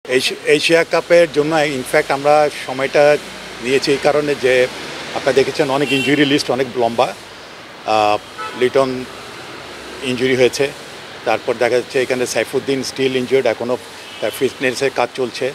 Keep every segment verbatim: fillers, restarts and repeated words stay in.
Asia কাপের জন্য in fact আমরা সময়টা নিয়েছি এই কারণে যে আপনারা দেখেছেন অনেক ইনজুরি লিস্ট অনেক লম্বা। লিটন ইনজুরি হয়েছে, তারপর দেখা যাচ্ছে এখানে সাইফুদ্দিন স্টিল ইনজুর্ড, এখনও তার ফিটনেসের কাজ চলছে।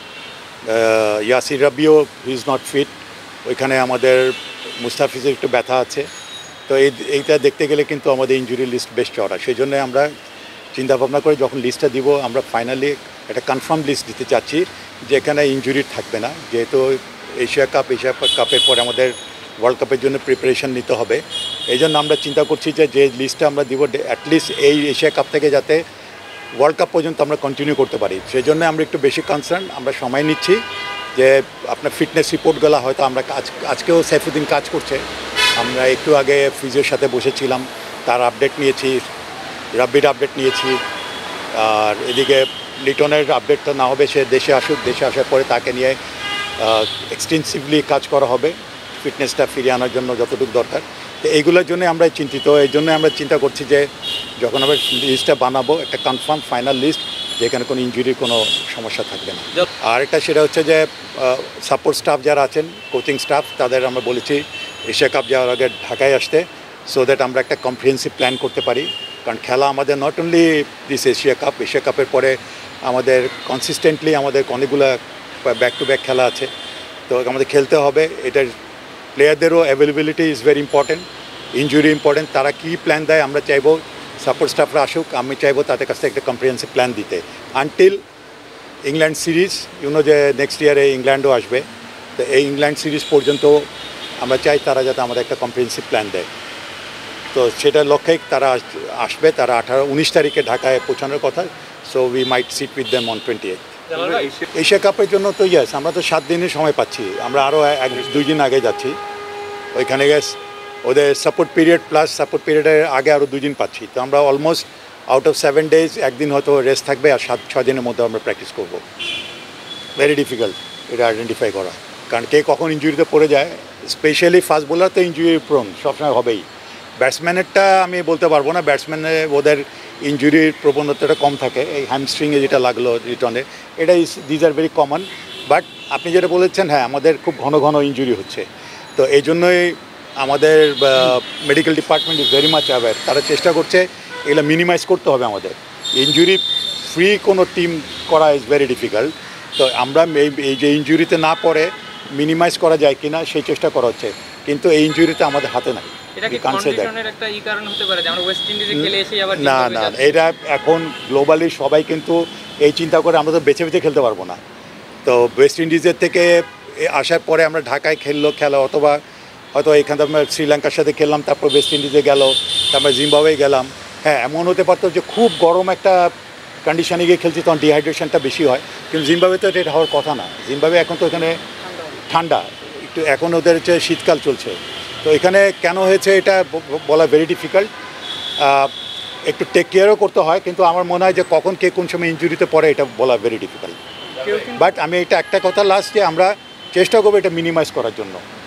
ইয়াসির রাবিও ইজ নট ফিট, ওইখানে আমাদের মুস্তাফিজের একটু ব্যথা আছে। তো এই এইটা দেখতে গেলে কিন্তু আমাদের ইনজুরি লিস্ট বেশ চড়া। সেই জন্য আমরা চিন্তা ভাবনা করে যখন লিস্টটা দিব আমরা ফাইনালি একটা কনফার্ম লিস্ট দিতে চাচ্ছি যেখানে ইনজুরি থাকবে না, যেহেতু এশিয়া কাপ এশিয়া কাপের পরে আমাদের ওয়ার্ল্ড কাপের জন্য প্রিপারেশন নিতে হবে। এই জন্য আমরা চিন্তা করছি যে যে লিস্টটা আমরা দিব অ্যাটলিস্ট এই এশিয়া কাপ থেকে যাতে ওয়ার্ল্ড কাপ পর্যন্ত আমরা কন্টিনিউ করতে পারি। সেই জন্য আমরা একটু বেশি কনসার্ন, আমরা সময় নিচ্ছি যে আপনার ফিটনেস রিপোর্টগুলো হয়তো আমরা আজ আজকেও সাইফুদ্দিন কাজ করছে, আমরা একটু আগে ফিজিওর সাথে বসেছিলাম, তার আপডেট নিয়েছি, রাব্বির আপডেট নিয়েছি। আর এদিকে লিটনের আপডেটটা না হবে, সে দেশে আসুক, দেশে আসার পরে তাকে নিয়ে এক্সটেন্সিভলি কাজ করা হবে ফিটনেসটা ফিরিয়ে আনার জন্য যতটুকু দরকার। তো এইগুলোর জন্য আমরা চিন্তিত। এই জন্য আমরা চিন্তা করছি যে যখন আমরা লিস্টটা বানাবো একটা কনফার্ম ফাইনাল লিস্ট যেখানে কোনো ইনজুরির কোনো সমস্যা থাকবে না। আর একটা সেটা হচ্ছে যে সাপোর্ট স্টাফ যারা আছেন, কোচিং স্টাফ, তাদের আমরা বলেছি এশিয়া কাপ যাওয়ার আগে ঢাকায় আসতে, সো দ্যাট আমরা একটা কম্প্রিহেন্সিভ প্ল্যান করতে পারি। কারণ খেলা আমাদের not only this Asia cup, Asia কাপের পরে আমাদের কনসিস্টেন্টলি আমাদের অনেকগুলো ব্যাক টু ব্যাক খেলা আছে, তো আমাদের খেলতে হবে। এটার প্লেয়ারদেরও availability is very important, injury important. তারা কী প্ল্যান দেয় আমরা চাইবো সাপোর্ট স্টাফরা আসুক, আমি চাইবো তাদের কাছ থেকে একটা কম্প্রিহেন্সিভ প্ল্যান দিতে আনটিল ইংল্যান্ড সিরিজ। ইউনো যে নেক্সট ইয়ারে ইংল্যান্ডও আসবে, তো এই ইংল্যান্ড সিরিজ পর্যন্ত আমরা চাই তারা যাতে আমাদের একটা কম্প্রিহেন্সিভ প্ল্যান দেয়। তো সেটার লক্ষ্যেই তারা আসবে। তারা আঠারো উনিশ তারিখে ঢাকায় পৌঁছানোর কথা, so we might sit with them on twenty eight. Asia কাপের জন্য তো ইয়েস, আমরা তো সাত দিনের সময় পাচ্ছি, আমরা আরও এক দুই দিন আগে যাচ্ছি ওইখানে গেস, ওদের সাপোর্ট পিরিয়ড প্লাস সাপোর্ট পিরিয়ডের আগে আরও দুই দিন পাচ্ছি। তো আমরা almost out of seven days একদিন হয়তো রেস্ট থাকবে, আর সাত ছয় দিনের মধ্যে আমরা প্র্যাকটিস করব। ভেরি ডিফিকাল্ট এটা আইডেন্টিফাই করা, কারণ কে কখন ইনজুরিতে পড়ে যায়। স্পেশালি ফাস্ট বোলার তো ইনজুরি প্রোন সবসময় হবেই। ব্যাটসম্যানেরটা আমি বলতে পারবো না, ব্যাটসম্যানের ওদের ইনজুরির প্রবণতাটা কম থাকে। এই হ্যামস্ট্রিংয়ে যেটা লাগলো রিটনে, এটা is this are very common. But আপনি যেটা বলেছেন, হ্যাঁ আমাদের খুব ঘন ঘন ইনজুরি হচ্ছে, তো এই জন্যই আমাদের medical department is very much aware. তারা চেষ্টা করছে এগুলো মিনিমাইজ করতে হবে। আমাদের ইনজুরি ফ্রি কোনো টিম করা ইজ ভেরি ডিফিকাল্ট। তো আমরা এই যে ইনজুরিতে না পড়ে মিনিমাইজ করা যায় কিনা সেই চেষ্টা করা হচ্ছে, কিন্তু এই ইনজুরিতে আমাদের হাতে নাই। না না, এটা এখন গ্লোবালি সবাই কিন্তু এই চিন্তা করে আমরা তো বেছে বেছে খেলতে পারবো না। তো ওয়েস্ট ইন্ডিজের থেকে আসার পরে আমরা ঢাকায় খেললো খেলা, অথবা হয়তো এখান থেকে আমরা শ্রীলঙ্কার সাথে খেললাম, তারপর ওয়েস্ট ইন্ডিজে গেল, তারপর জিম্বাবুয়ে গেলাম। হ্যাঁ, এমন হতে পারতো যে খুব গরম একটা কন্ডিশনে গিয়ে খেলছি, তখন ডিহাইড্রেশনটা বেশি হয়, কিন্তু জিম্বাবুয়ে তো এটা হওয়ার কথা না। জিম্বাবুয়ে এখন তো এখানে ঠান্ডা, একটু এখন ওদের হচ্ছে শীতকাল চলছে। তো এখানে কেন হয়েছে এটা বলা ভেরি ডিফিকাল্ট, একটু টেক কেয়ারও করতে হয়, কিন্তু আমার মনে হয় যে কখন কে কোন সময় ইনজুরিতে পড়ে এটা বলা ভেরি ডিফিকাল্ট। বাট আমি এটা একটা কথা লাস্ট, যে আমরা চেষ্টা করবো এটা মিনিমাইজ করার জন্য।